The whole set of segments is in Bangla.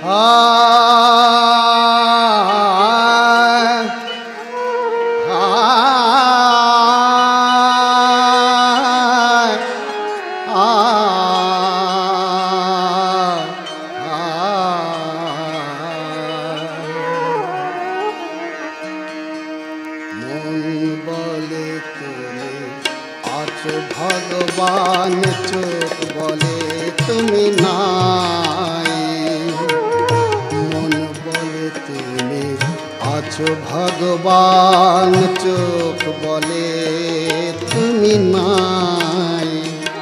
भगवान चोख बोले तुमी नाई मन बोले तुमी आछो भगवान चोख बोले तुमी नाई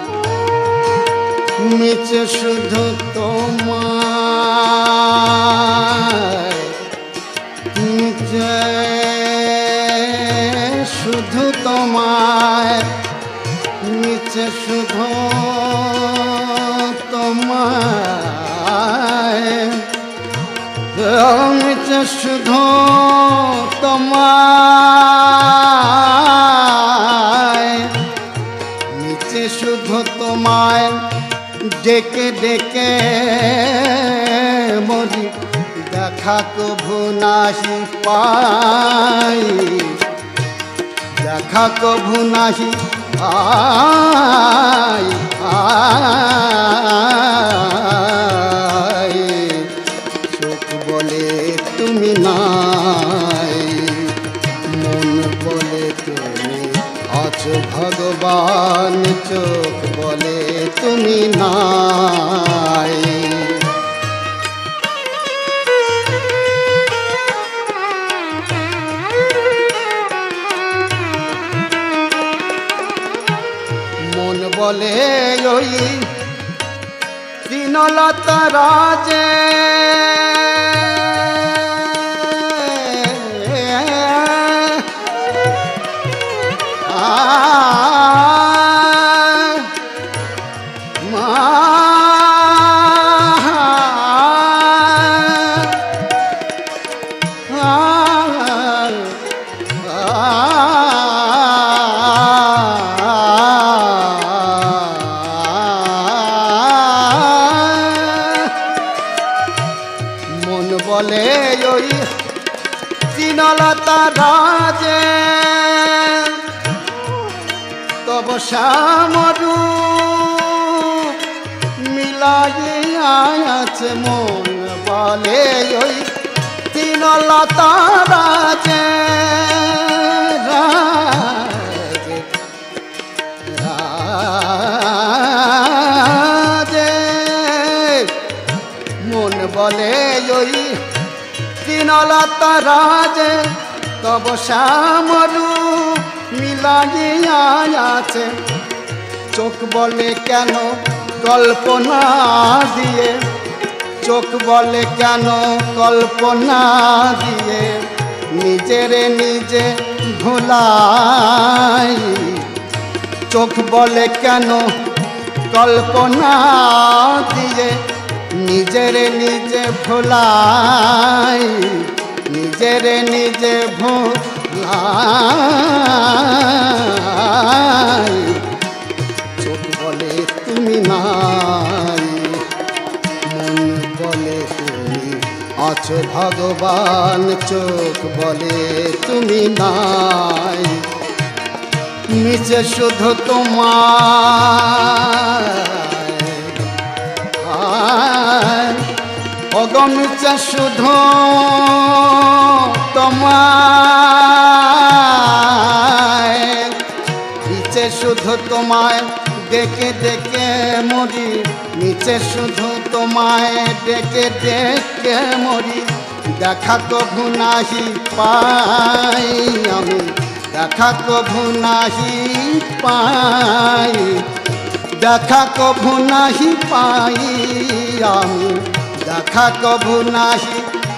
मिছে শুধু তোমায় মিছে শুধু তোমায় মিছে শুধু তোমায় মিছে শুধু তোমায় মিছে শুধু তোমায় ডেকে ডেকে মরি দেখা কভু নাহি পাই দেখা কভু নাহি আই আই চোখ বলে তুমি নাই মন বলে তুমি আছো ভগবান চোখ বলে তুমি নাই মন বলে ওই তৃণলতা রাজে বলে ওই তৃণলতা রাজে তব শ্যামরূপ মিলাইয়া আছে মন বলে ওই তৃণলতা রাজে রাজে মন বলে ওই তৃণলতা রাজে তব শ্যামরূপ মিলাইয়া আছে চোখ বলে কেন কল্পনা দিয়ে চোখ বলে কেন কল্পনা দিয়ে নিজেরে নিজে ভুলাই চোখ বলে কেন কল্পনা দিয়ে নিজেরে নিজে ভুলাই নিজেরে নিজে ভুলাই চোখ বলে তুমি নাই মন বলে তুমি আছো ভগবান চোখ বলে তুমি নাই মিছে শুধু তোমার অগমিছে শুধু তোমায় মিছে শুধু তোমায় ডেকে ডেকে মরি মিছে শুধু তোমায় ডেকে ডেকে মরি দেখা কভু নাহি পাই আমি দেখা কভু নাহি পাই দেখা কভু নাহি পাই আমি দেখা কভু নাহি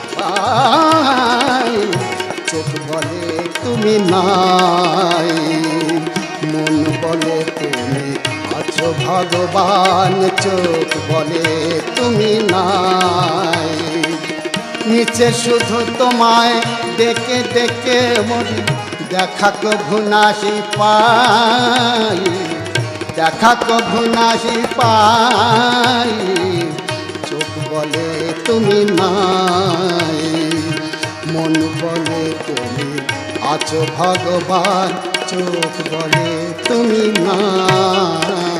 পাই চোখ বলে তুমি নাই মন বলে তুমি আছো ভগবান চোখ বলে তুমি নাই মিছে শুধু তোমায় ডেকে ডেকে মরি দেখা কভু নাহি পাই দেখা কভু নাহি পাই চোখ বলে তুমি নাই। মন বলে তুমি আছো ভগবান, চোখ বলে তুমি নাই।